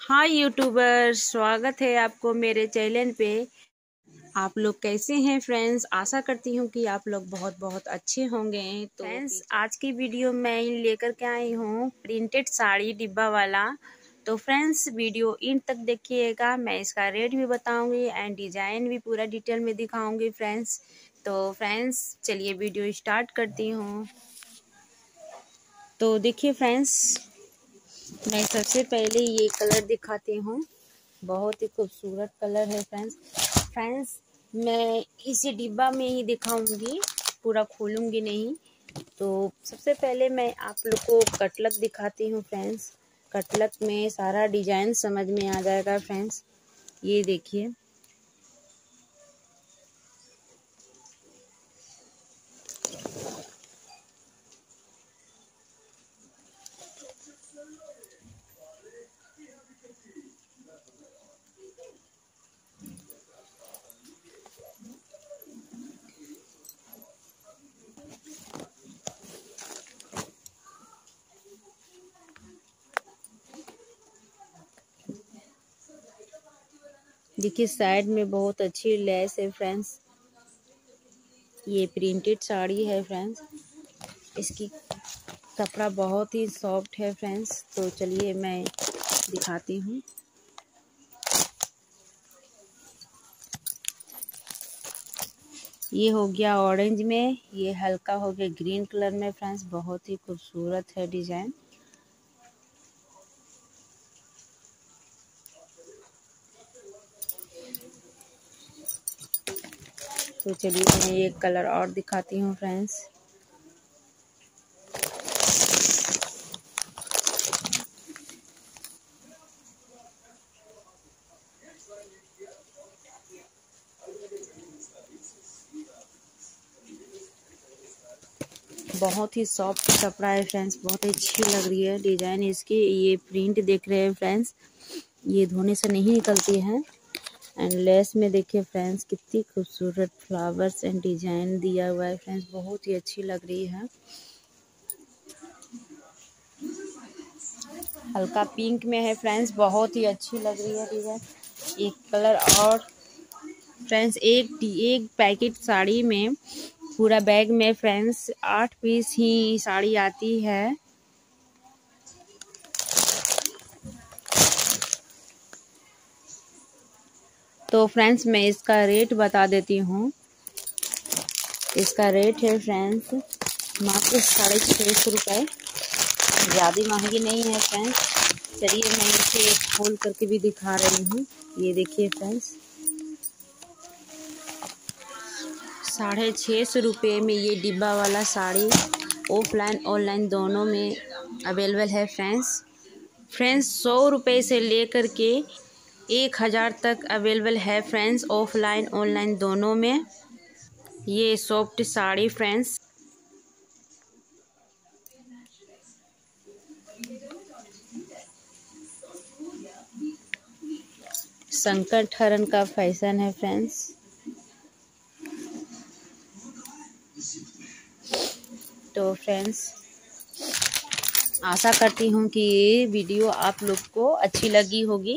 हाय YouTuber, स्वागत है आपको मेरे चैनल पे। आप लोग कैसे हैं फ्रेंड्स? आशा करती हूँ कि आप लोग बहुत बहुत अच्छे होंगे। तो फ्रेंड्स, आज की वीडियो मैं लेकर के आई हूँ प्रिंटेड साड़ी डिब्बा वाला। तो फ्रेंड्स, वीडियो इन तक देखिएगा। मैं इसका रेट भी बताऊंगी एंड डिज़ाइन भी पूरा डिटेल में दिखाऊंगी फ्रेंड्स। तो फ्रेंड्स, चलिए वीडियो स्टार्ट करती हूँ। तो देखिए फ्रेंड्स, मैं सबसे पहले ये कलर दिखाती हूँ। बहुत ही खूबसूरत कलर है फ्रेंड्स। मैं इसी डिब्बा में ही दिखाऊंगी, पूरा खोलूंगी नहीं। तो सबसे पहले मैं आप लोग को कटलक दिखाती हूँ फ्रेंड्स। कटलक में सारा डिजाइन समझ में आ जाएगा फ्रेंड्स। ये देखिए, देखिए साइड में बहुत अच्छी लेस है फ्रेंड्स। ये प्रिंटेड साड़ी है फ्रेंड्स। इसकी कपड़ा बहुत ही सॉफ्ट है फ्रेंड्स। तो चलिए मैं दिखाती हूँ। ये हो गया ऑरेंज में, ये हल्का हो गया ग्रीन कलर में फ्रेंड्स। बहुत ही खूबसूरत है डिजाइन। तो चलिए मैं एक कलर और दिखाती हूँ फ्रेंड्स। बहुत ही सॉफ्ट कपड़ा है फ्रेंड्स। बहुत ही अच्छी लग रही है डिजाइन इसकी। ये प्रिंट देख रहे हैं फ्रेंड्स, ये धोने से नहीं निकलती है। एंड लेस में देखिए फ्रेंड्स, कितनी खूबसूरत फ्लावर्स एंड डिजाइन दिया हुआ है फ्रेंड्स। बहुत ही अच्छी लग रही है। हल्का पिंक में है फ्रेंड्स। बहुत ही अच्छी लग रही है डिजाइन। एक कलर और फ्रेंड्स, एक पैकेट साड़ी में, पूरा बैग में फ्रेंड्स 8 पीस ही साड़ी आती है। तो फ्रेंड्स, मैं इसका रेट बता देती हूँ। इसका रेट है फ्रेंड्स मात्र 650 रुपये। ज़्यादा महंगी नहीं है फ्रेंड्स। चलिए मैं इसे खोल करके भी दिखा रही हूँ। ये देखिए फ्रेंड्स, 650 रुपये में ये डिब्बा वाला साड़ी ऑफलाइन ऑनलाइन दोनों में अवेलेबल है फ्रेंड्स। 100 रुपये से लेकर के 1000 तक अवेलेबल है फ्रेंड्स, ऑफलाइन ऑनलाइन दोनों में। ये सॉफ्ट साड़ी फ्रेंड्स, संकर ठहरन का फैशन है फ्रेंड्स। तो फ्रेंड्स, आशा करती हूँ कि ये वीडियो आप लोग को अच्छी लगी होगी।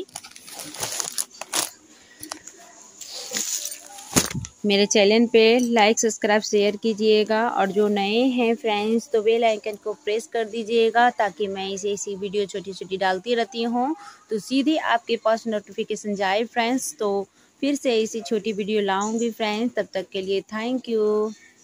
मेरे चैनल पे लाइक सब्सक्राइब शेयर कीजिएगा, और जो नए हैं फ्रेंड्स तो बेल आइकन को प्रेस कर दीजिएगा, ताकि मैं ऐसी वीडियो छोटी छोटी डालती रहती हूँ तो सीधे आपके पास नोटिफिकेशन जाए फ्रेंड्स। तो फिर से ऐसी छोटी वीडियो लाऊंगी फ्रेंड्स। तब तक के लिए थैंक यू।